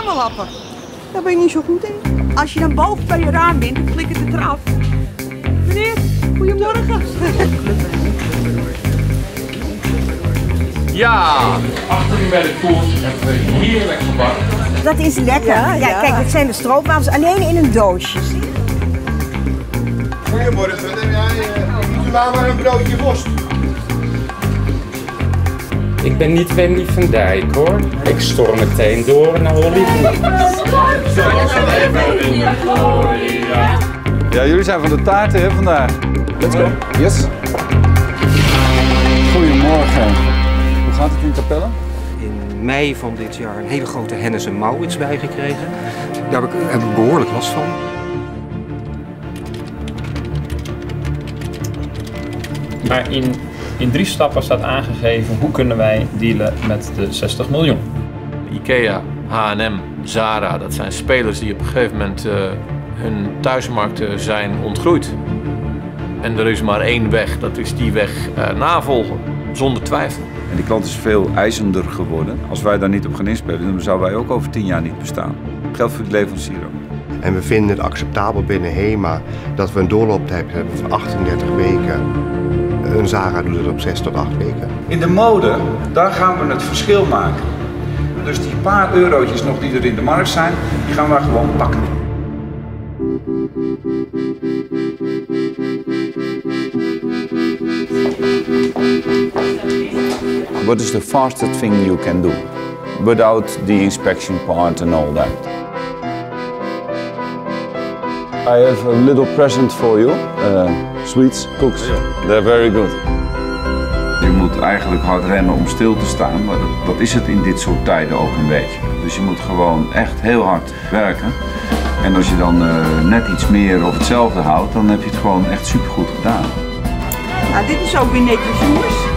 lappen. Daar ben je niet zo goed in. Als je dan boven bij je raam bent, dan flikkert het eraf. Meneer, goedemorgen. Ja, achterin bij de koers hebben we heerlijk gebakken. Dat is lekker. Ja, kijk, dit zijn de stroopwafels alleen in een doosje. Goedemorgen, neem jij maar een broodje worst. Ik ben niet Wendy van Dijk hoor. Ik storm meteen door naar Hollywood. Ja, jullie zijn van de taarten hè, vandaag. Let's go. Yes. Goedemorgen. Hoe gaat het in Capelle? In mei van dit jaar een hele grote Hennes en Mauritz bijgekregen. Daar heb ik behoorlijk last van. Maar in 3 stappen staat aangegeven hoe kunnen wij dealen met de 60 miljoen. IKEA, H&M, Zara, dat zijn spelers die op een gegeven moment hun thuismarkten zijn ontgroeid. En er is maar één weg, dat is die weg navolgen, zonder twijfel. En die klant is veel eisender geworden. Als wij daar niet op gaan inspelen, dan zouden wij ook over 10 jaar niet bestaan. Dat geldt voor de leverancier ook. En we vinden het acceptabel binnen HEMA dat we een doorlooptijd hebben van 38 weken. Een Zara doet het op 6 tot 8 weken. In de mode, daar gaan we het verschil maken. Dus die paar eurotjes nog die er in de markt zijn, die gaan we gewoon pakken. What is the fastest thing you can do without the inspection part and all that? I have a little present for you. Sweets, cookies. They're very good. Je moet eigenlijk hard rennen om stil te staan, maar dat is het in dit soort tijden ook een beetje. Dus je moet gewoon echt heel hard werken. En als je dan net iets meer of hetzelfde houdt, dan heb je het gewoon echt supergoed gedaan. Nou, dit is ook weer netjes, jongens.